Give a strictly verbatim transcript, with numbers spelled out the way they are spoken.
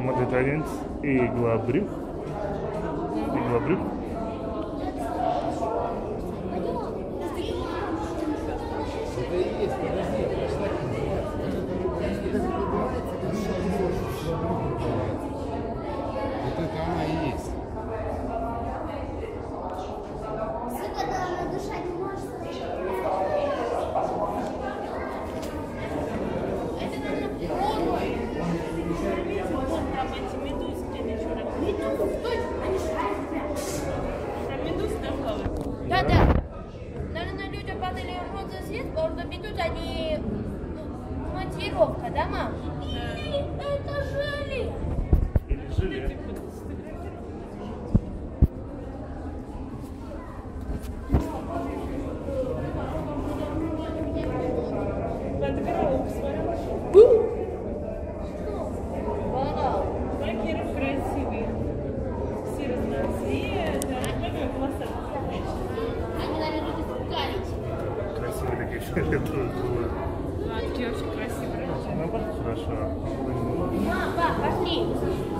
млекопитаемец и иглобрюх. Иглобрюх. Это и есть, подожди, вот это она и есть. Да, да. Наверное, люди падали в розовый свет, потому что бедут они монтировка, да, мам? Или это жили? Или жили. Такие красивые. Все разноцветные. Они, наверное, испугались. Красивые такие фиолетовые крылья. Да, такие очень красивые. Ну, хорошо. Мам, пап, пошли.